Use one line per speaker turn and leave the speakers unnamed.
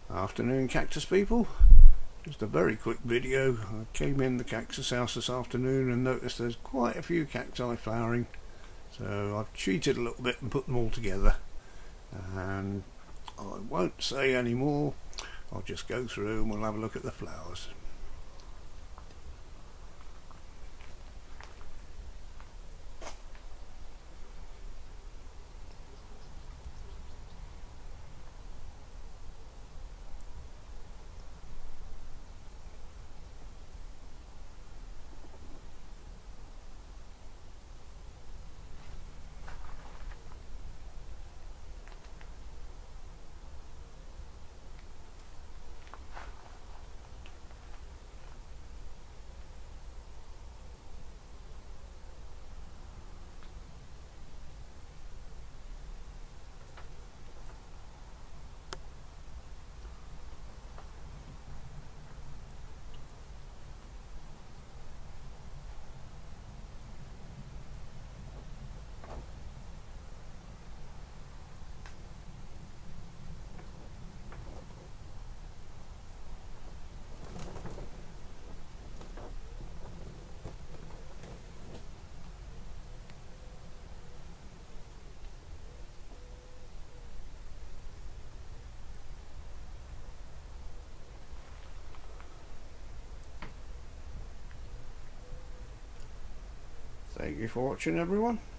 Afternoon, Cactus people. Just a very quick video. I came in the Cactus house this afternoon and noticed there's quite a few cacti flowering, so I've cheated a little bit and put them all together, and I won't say any more. I'll just go through and we'll have a look at the flowers. Thank you for watching, everyone.